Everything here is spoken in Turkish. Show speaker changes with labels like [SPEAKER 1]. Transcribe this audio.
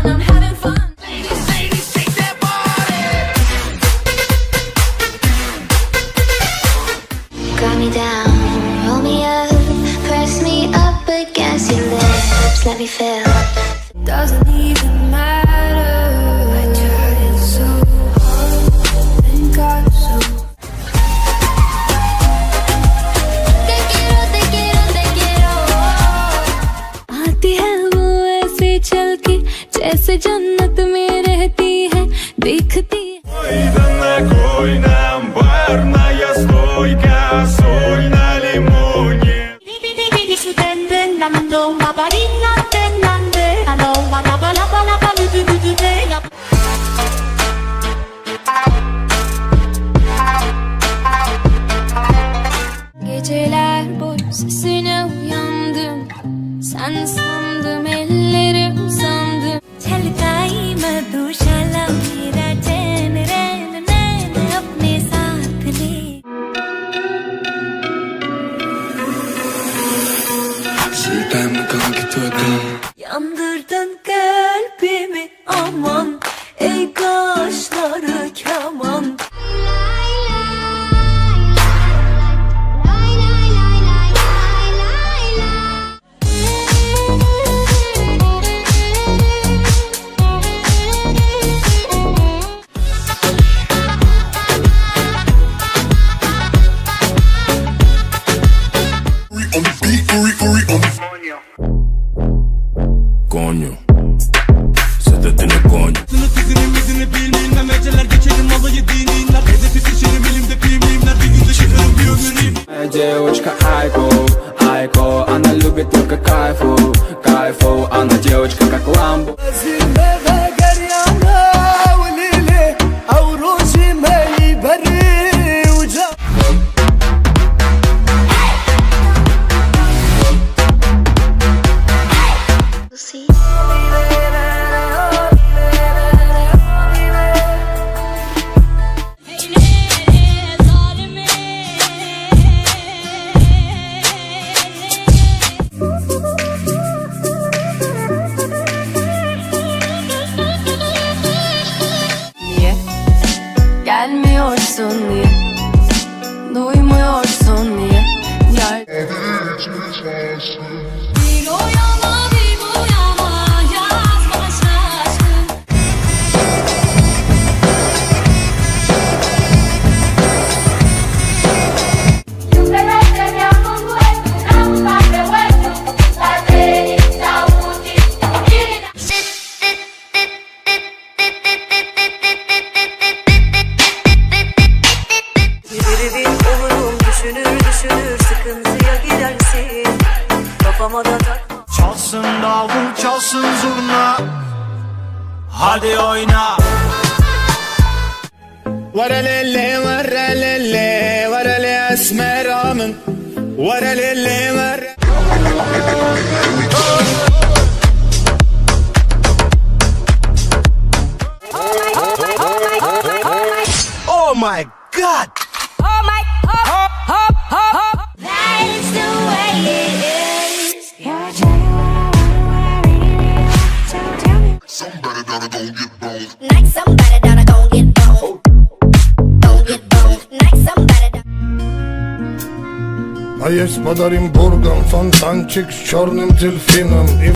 [SPEAKER 1] I'm having fun. Ladies, shake that body.
[SPEAKER 2] Grind me down, roll me up, press me up against your lips, let me feel. Doesn't even matter. I tried so hard and got so. आती है वो ऐसे चल के जैसे जन्नत में रहती है, दिखती है। Geceler boyu sesine uyandım, sen sandım ellerim sandım. Chaltai madhushala mera chain rain nain apne saath le.
[SPEAKER 3] Sultan kan gitmeden
[SPEAKER 2] Yandırdın kalbimi aman, ey kaşları kaman.
[SPEAKER 3] Coño, se te tiene coño.
[SPEAKER 4] Sınıf izini bilmem eceler geçelim malı yediğin inler. Hedefi seçerim elimde filmler, bir günde çıkarım bir ömürüm.
[SPEAKER 5] Девочка Айко, Айко, она любит только кайфу, кайфу, она девочка как ламбо.
[SPEAKER 2] Gelmiyorsun niye? Duymuyorsun niye? Bir o yana bir bu yana yazma şaşkın.
[SPEAKER 6] Düşünür sıkıntıya gidersin, kafama da takma.
[SPEAKER 4] Çalsın davul çalsın zurna, hadi oyna.
[SPEAKER 7] ورللي ورللي ورلي اسمر من ورللي ور.
[SPEAKER 4] Oh my God!
[SPEAKER 2] Oh my, hop, hop, hop, hop. That is the way it is. Yeah, tell me what I really tell me.
[SPEAKER 3] Somebody gotta go get bold.
[SPEAKER 2] Like somebody gotta go get bold. Go get bold. Like somebody.
[SPEAKER 7] А есть подарим бургам, фонтанчик с черным дельфином.